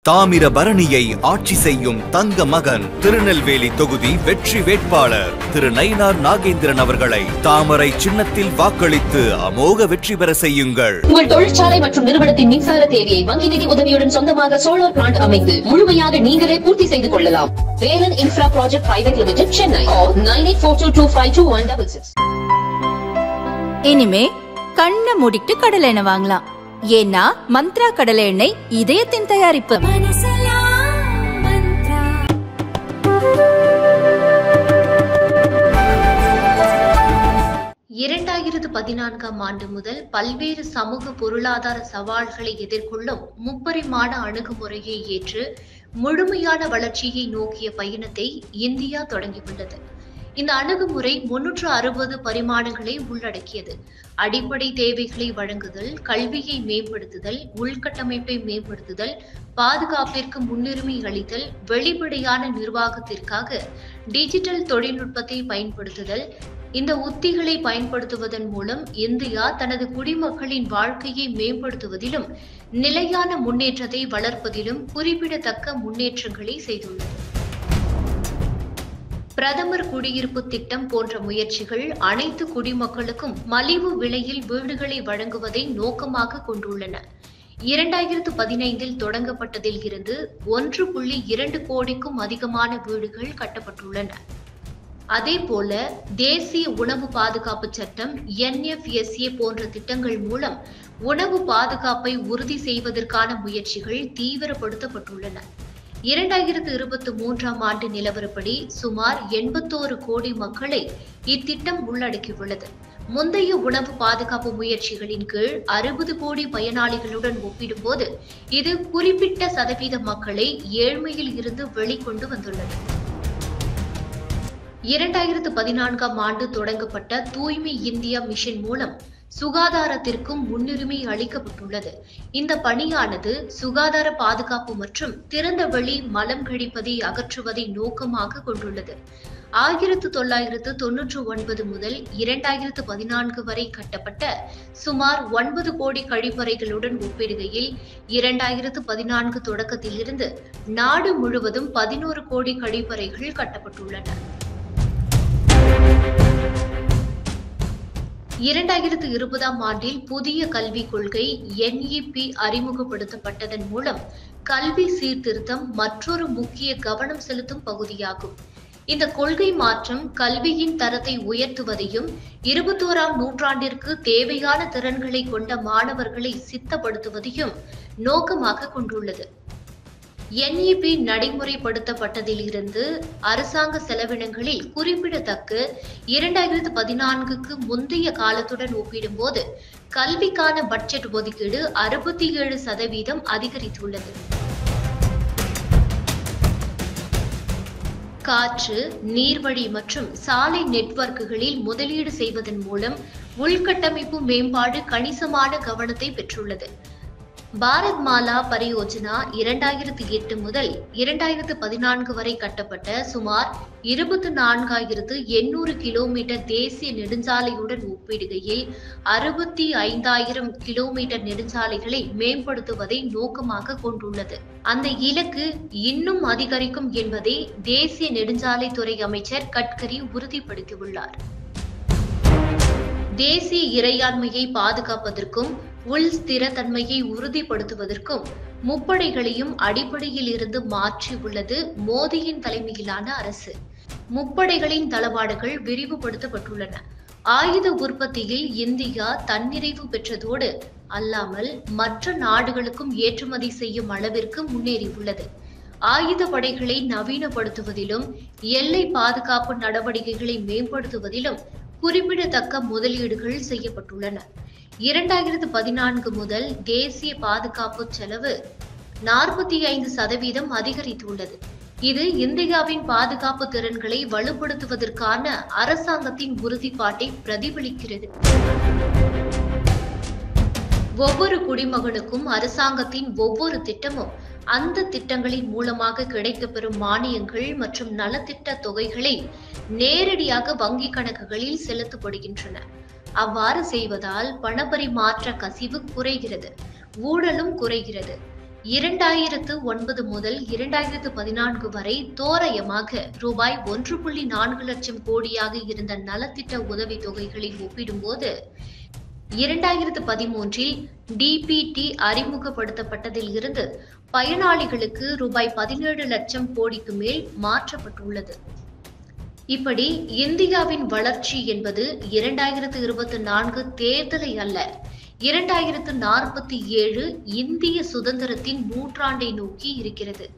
தாமிரபரணியை ஆட்சி செய்யும் தங்க மகன் திருநெல்வேலி தொகுதி வெற்றி வேட்பாளர் திரு நயினார் நாகேந்திரன் அவர்களை தாமரை சின்னத்தில் வாக்களித்து அமோக வெற்றி பெற செய்யுங்கள். உங்கள் தொழிற்சாலை மற்றும் நிறுவனத்தின் மின்சார தேவையை வங்கி நிதி உதவியுடன் சொந்தமாக சோலார் பிளான்ட் அமைத்து முழுமையாக நீங்களே பூர்த்தி செய்து கொள்ளலாம். Velan infra project private limited, Chennai. 9842252166. இனிமே கண்ணை மூடிட்டு கடலை எண்ணெய் வாங்கலாம். ஏன்னா மந்த்ரா கடலை எண்ணெய் இதயத்தின் தயாரிப்பு. 2014ஆம் ஆண்டு முதல் பல்வேறு சமூக பொருளாதார சவால்களை எதிர்கொள்ளும் முப்பரிமாண அணுகுமுறையை ஏற்று முழுமையான வளர்ச்சியை நோக்கிய பயணத்தை இந்தியா தொடங்கியுள்ளது. இந்த அணுகுமுறை 360 பரிமாணங்களை உள்ளடக்கியது. அடிப்படை தேவைகளை வழங்குதல், கல்வியை மேம்படுத்துதல், உள்கட்டமைப்பை மேம்படுத்துதல், பாதுகாப்பிற்கு முன்னுரிமை அளித்தல், வெளிப்படையான நிர்வாகத்திற்காக டிஜிட்டல் தொழில்நுட்பத்தை பயன்படுத்துதல். இந்த உத்திகளை பயன்படுத்துவதன் மூலம் இந்தியா தனது குடிமக்களின் வாழ்க்கையை மேம்படுத்துவதிலும் நிலையான முன்னேற்றத்தை வளர்ப்பதிலும் குறிப்பிடத்தக்க முன்னேற்றங்களை செய்துள்ளது. பிரதமர் குடியிருப்பு திட்டம் போன்ற முயற்சிகள் அனைத்து குடிமக்களுக்கும் மலிவு விலையில் வீடுகளை வழங்குவதை நோக்கமாக கொண்டுள்ளன. 2015இல் தொடங்கப்பட்டதில் இருந்து 1.2 கோடிக்கும் அதிகமான வீடுகள் கட்டப்பட்டுள்ளன. அதேபோல தேசிய உணவு பாதுகாப்பு சட்டம் NFSA போன்ற திட்டங்கள் மூலம் உணவு பாதுகாப்பை உறுதி செய்வதற்கான முயற்சிகள் தீவிரப்படுத்தப்பட்டுள்ளன. 2023ஆம் ஆண்டு நிலவரப்படி சுமார் 81 கோடி மக்களை இத்திட்டம் உள்ளடக்கியுள்ளது. முந்தைய உணவு பாதுகாப்பு முயற்சிகளின் கீழ் 60 கோடி பயனாளிகளுடன் ஒப்பிடும்போது இது குறிப்பிட்ட சதவீத மக்களை ஏழ்மையில் இருந்து வெளிக்கொண்டு வந்துள்ளது. 2014ஆம் ஆண்டு தொடங்கப்பட்ட தூய்மை இந்தியா மிஷன் மூலம் சுகாதாரத்திற்கும் முன்னுரிமை அளிக்கப்பட்டுள்ளது. இந்த பணியானது சுகாதார பாதுகாப்பு மற்றும் திறந்த வெளி மலம் கழிப்பதை அகற்றுவதை நோக்கமாக கொண்டுள்ளது. 1999 முதல் 2014 வரை கட்டப்பட்ட சுமார் 9 கோடி கழிப்பறைகளுடன் ஒப்பிடுகையில் 2014 தொடக்கத்திலிருந்து நாடு முழுவதும் 11 கோடி கழிப்பறைகள் கட்டப்பட்டுள்ளன. 2020ஆம் ஆண்டில் புதிய கல்விக் கொள்கை NEP அறிமுகப்படுத்தப்பட்டதன் மூலம் கல்வி சீர்திருத்தம் மற்றொரு முக்கிய கவனம் செலுத்தும் பகுதியாகும். இந்த கொள்கை மாற்றம் கல்வியின் தரத்தை உயர்த்துவதையும் 21ஆம் நூற்றாண்டிற்கு தேவையான திறன்களை கொண்ட மாணவர்களை சித்தப்படுத்துவதையும் நோக்கமாக கொண்டுள்ளது. NEP நடைமுறைப்படுத்தப்பட்டதிலிருந்து அரசாங்க செலவினங்களில் குறிப்பிடத்தக்க 2014க்கு முந்தைய காலத்துடன் ஒப்பிடும்போது கல்விக்கான பட்ஜெட் ஒதுக்கீடு 67% அதிகரித்துள்ளது. காற்று, நீர்வழி மற்றும் சாலை நெட்வொர்க்குகளில் முதலீடு செய்வதன் மூலம் உள்கட்டமைப்பு மேம்பாடு கணிசமான கவனத்தை பெற்றுள்ளது. பாரத் மாலா பரியோஜனா 2008 முதல் 2014 வரை கட்டப்பட்ட சுமார் 24,800 கிலோமீட்டர் தேசிய நெடுஞ்சாலையுடன் ஒப்பிடுகையில் 65,000 கிலோமீட்டர் நெடுஞ்சாலைகளை மேம்படுத்துவதை நோக்கமாக கொண்டுள்ளது. அந்த இலக்கு இன்னும் அதிகரிக்கும் என்பதை தேசிய நெடுஞ்சாலைத்துறை அமைச்சர் கட்கரி உறுதிப்படுத்தியுள்ளார். தேசிய இறையாண்மையை பாதுகாப்பதற்கும் உள் ஸ்திரத்தன்மையை உறுதிப்படுத்துவதற்கும் முப்படைகளையும் அடிப்படையில் இருந்து மாற்றி உள்ளது மோடியின் தலைமையிலான அரசு. முப்படைகளின் தளவாடங்கள் விரிவுபடுத்தப்பட்டுள்ளன. ஆயுத உற்பத்தியில் இந்தியா தன்னிறைவு பெற்றதோடு அல்லாமல் மற்ற நாடுகளுக்கும் ஏற்றுமதி செய்யும் அளவிற்கு முன்னேறியுள்ளது. ஆயுத படைகளை நவீனப்படுத்துவதிலும் எல்லை பாதுகாப்பு நடவடிக்கைகளை மேம்படுத்துவதிலும் குறிப்பிடத்தக்க முதலீடுகள் செய்யப்பட்டுள்ளன. 2014 முதல் தேசிய பாதுகாப்பு செலவு 45% அதிகரித்துள்ளது. இது இந்தியாவின் பாதுகாப்பு திறன்களை வலுப்படுத்துவதற்கான அரசாங்கத்தின் உறுதிப்பாட்டை பிரதிபலிக்கிறது. ஒவ்வொரு குடிமகனுக்கும் அரசாங்கத்தின் ஒவ்வொரு திட்டமும் அந்த திட்டங்களின் மூலமாக கிடைக்கப்பெறும் மானியங்கள் மற்றும் நலத்திட்ட தொகைகளை நேரடியாக வங்கி கணக்குகளில் செலுத்தப்படுகின்றன. அவ்வாறு செய்வதால் பணப்பரிமாற்ற கசிவு குறைகிறது, ஊழலும் குறைகிறது. 2009 முதல் 2014 வரை தோராயமாக ரூபாய் 1.4 லட்சம் கோடியாக இருந்த நலத்திட்ட உதவி தொகைகளை ஒப்பிடும்போது 2013 டிபிடி அறிமுகப்படுத்தப்பட்டதில் இருந்து பயனாளிகளுக்கு ரூபாய் 17 லட்சம் கோடிக்கு மேல் மாற்றப்பட்டுள்ளது. இப்படி இந்தியாவின் வளர்ச்சி என்பது 2024 தேர்தலை அல்ல, 2047 இந்திய சுதந்திரத்தின் 100 ஆண்டை நோக்கி இருக்கிறது.